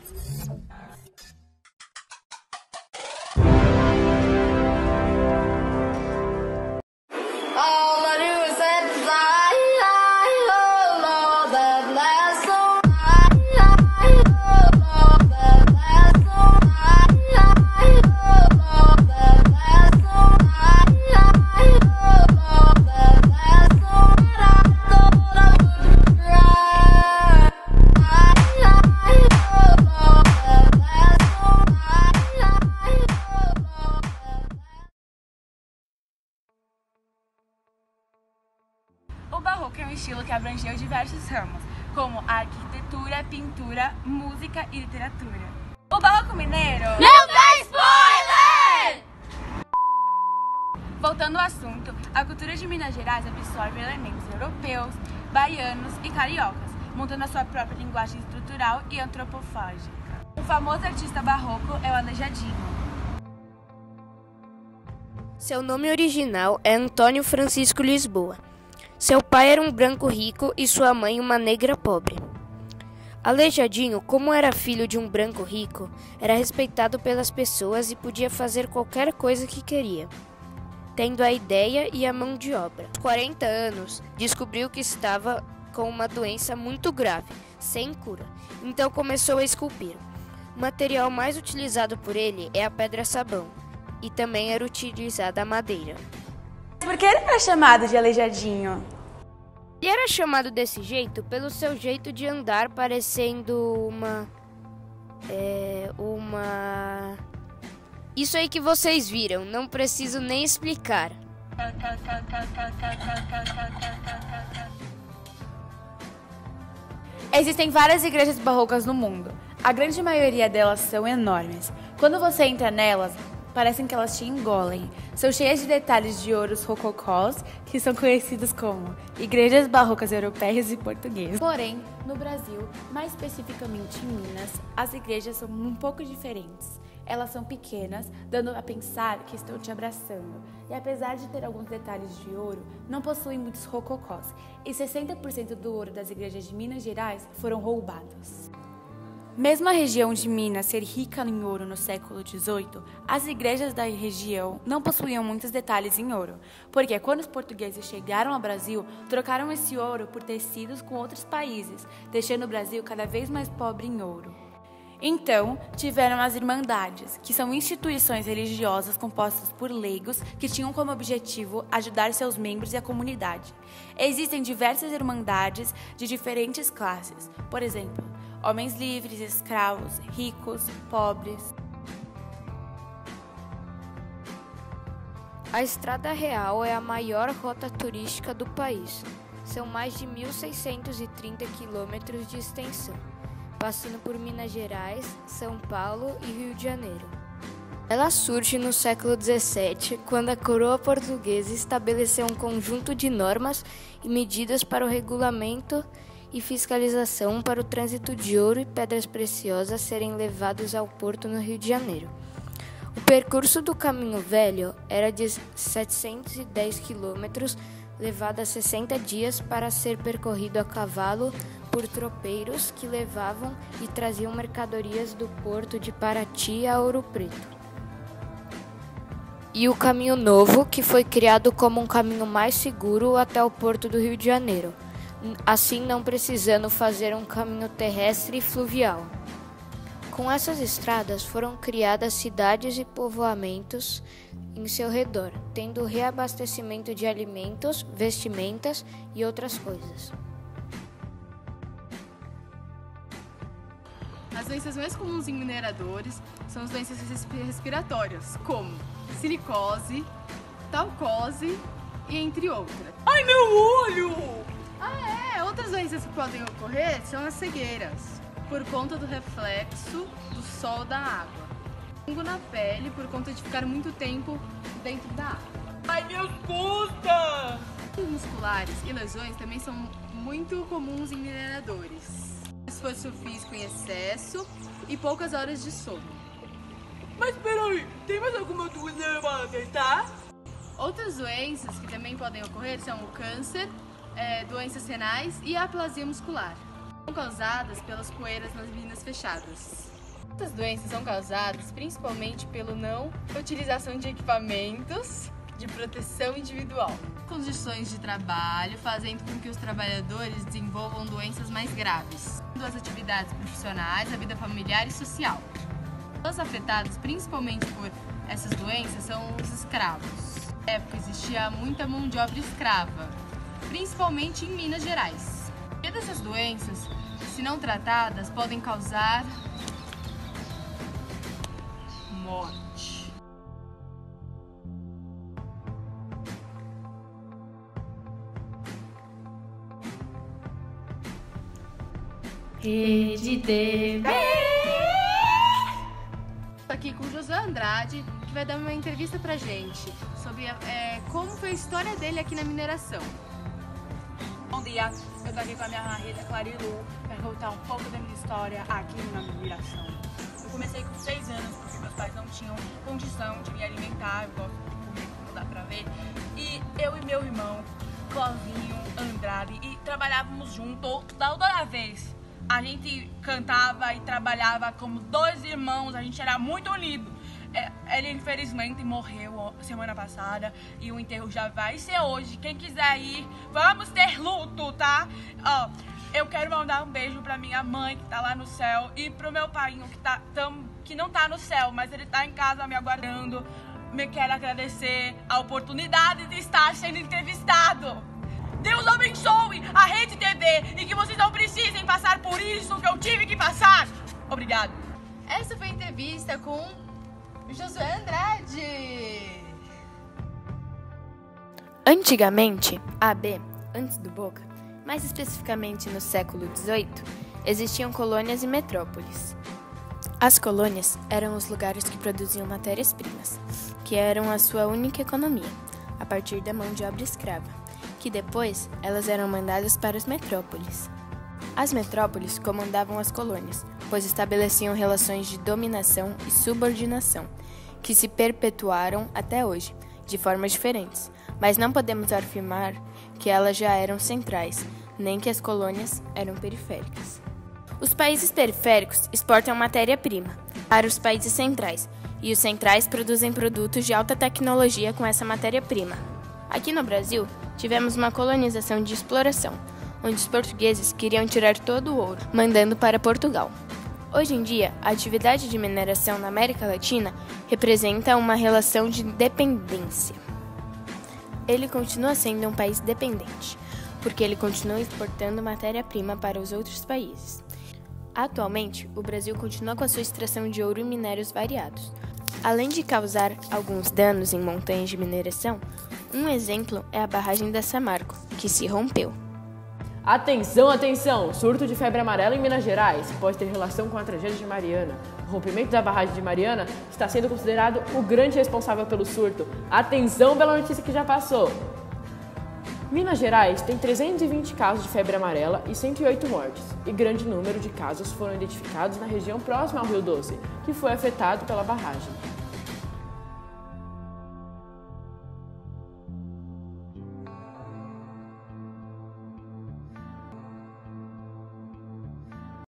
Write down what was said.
O barroco é um estilo que abrangeu diversos ramos, como a arquitetura, pintura, música e literatura. O barroco mineiro... Não dá spoiler! Voltando ao assunto, a cultura de Minas Gerais absorve elementos europeus, baianos e cariocas, montando a sua própria linguagem estrutural e antropofágica. O famoso artista barroco é o Aleijadinho. Seu nome original é Antônio Francisco Lisboa. Seu pai era um branco rico e sua mãe uma negra pobre. Aleijadinho, como era filho de um branco rico, era respeitado pelas pessoas e podia fazer qualquer coisa que queria, tendo a ideia e a mão de obra. Aos 40 anos, descobriu que estava com uma doença muito grave, sem cura, então começou a esculpir. O material mais utilizado por ele é a pedra-sabão, e também era utilizada a madeira. Por que ele era chamado de Aleijadinho? Ele era chamado desse jeito pelo seu jeito de andar, parecendo uma... Isso aí que vocês viram, não preciso nem explicar. Existem várias igrejas barrocas no mundo. A grande maioria delas são enormes. Quando você entra nelas, parecem que elas te engolem. São cheias de detalhes de ouros rococós, que são conhecidos como igrejas barrocas europeias e portuguesas. Porém, no Brasil, mais especificamente em Minas, as igrejas são um pouco diferentes. Elas são pequenas, dando a pensar que estão te abraçando. E apesar de ter alguns detalhes de ouro, não possuem muitos rococós. E 60% do ouro das igrejas de Minas Gerais foram roubados. Mesmo a região de Minas ser rica em ouro no século XVIII, as igrejas da região não possuíam muitos detalhes em ouro, porque quando os portugueses chegaram ao Brasil, trocaram esse ouro por tecidos com outros países, deixando o Brasil cada vez mais pobre em ouro. Então, tiveram as Irmandades, que são instituições religiosas compostas por leigos que tinham como objetivo ajudar seus membros e a comunidade. Existem diversas irmandades de diferentes classes, por exemplo, homens livres, escravos, ricos, pobres. A Estrada Real é a maior rota turística do país. São mais de 1.630 quilômetros de extensão, passando por Minas Gerais, São Paulo e Rio de Janeiro. Ela surge no século XVII, quando a coroa portuguesa estabeleceu um conjunto de normas e medidas para o regulamento e fiscalização para o trânsito de ouro e pedras preciosas serem levados ao porto no Rio de Janeiro. O percurso do Caminho Velho era de 710 quilômetros, levado a 60 dias para ser percorrido a cavalo por tropeiros que levavam e traziam mercadorias do porto de Paraty a Ouro Preto. E o Caminho Novo, que foi criado como um caminho mais seguro até o porto do Rio de Janeiro, assim não precisando fazer um caminho terrestre e fluvial. Com essas estradas foram criadas cidades e povoamentos em seu redor, tendo reabastecimento de alimentos, vestimentas e outras coisas. As doenças mais comuns em mineradores são as doenças respiratórias, como silicose, talcose e entre outras. Ai, meu olho! Outras doenças que podem ocorrer são as cegueiras, por conta do reflexo do sol da água. Fungo na pele, por conta de ficar muito tempo dentro da água. Ai, meus costas! Musculares e lesões também são muito comuns em mineradores. Esforço físico em excesso e poucas horas de sono. Mas peraí, tem mais alguma dúvida para tentar? Outras doenças que também podem ocorrer são o câncer, doenças renais e a aplasia muscular. São causadas pelas poeiras nas minas fechadas. Essas doenças são causadas principalmente pela não utilização de equipamentos de proteção individual, condições de trabalho, fazendo com que os trabalhadores desenvolvam doenças mais graves, das atividades profissionais, a vida familiar e social. Os afetados principalmente por essas doenças são os escravos. Na época existia muita mão de obra escrava, principalmente em Minas Gerais. E dessas doenças, se não tratadas, podem causar morte. Rede TV. Estou aqui com o Josué Andrade, que vai dar uma entrevista pra gente sobre como foi a história dele aqui na mineração. Bom dia, eu tô aqui com a minha marido Clarilu para contar um pouco da minha história aqui na mineração. Eu comecei com 6 anos porque meus pais não tinham condição de me alimentar, eu gosto de comer, como dá pra ver. E eu e meu irmão, Clovinho Andrade, e trabalhávamos juntos toda vez. A gente cantava e trabalhava como 2 irmãos, a gente era muito unido. Ele infelizmente morreu semana passada e o enterro já vai ser hoje. Quem quiser ir, vamos ter luto, tá? Ó, eu quero mandar um beijo pra minha mãe que tá lá no céu e pro meu pai que não tá no céu, mas ele tá em casa me aguardando. Me quero agradecer a oportunidade de estar sendo entrevistado. Deus abençoe a Rede TV e que vocês não precisem passar por isso que eu tive que passar. Obrigado. Essa foi a entrevista com Josué Andrade. Antigamente, AB, antes do Boca, mais especificamente no século XVIII, existiam colônias e metrópoles. As colônias eram os lugares que produziam matérias-primas, que eram a sua única economia, a partir da mão de obra escrava, que depois elas eram mandadas para as metrópoles. As metrópoles comandavam as colônias, pois estabeleciam relações de dominação e subordinação, que se perpetuaram até hoje, de formas diferentes, mas não podemos afirmar que elas já eram centrais, nem que as colônias eram periféricas. Os países periféricos exportam matéria-prima para os países centrais, e os centrais produzem produtos de alta tecnologia com essa matéria-prima. Aqui no Brasil, tivemos uma colonização de exploração, onde os portugueses queriam tirar todo o ouro, mandando para Portugal. Hoje em dia, a atividade de mineração na América Latina representa uma relação de dependência. Ele continua sendo um país dependente, porque ele continua exportando matéria-prima para os outros países. Atualmente, o Brasil continua com a sua extração de ouro e minérios variados. Além de causar alguns danos em montanhas de mineração, um exemplo é a barragem da Samarco, que se rompeu. Atenção, atenção! Surto de febre amarela em Minas Gerais pode ter relação com a tragédia de Mariana. O rompimento da barragem de Mariana está sendo considerado o grande responsável pelo surto. Atenção pela notícia que já passou! Minas Gerais tem 320 casos de febre amarela e 108 mortes, e grande número de casos foram identificados na região próxima ao Rio Doce, que foi afetado pela barragem.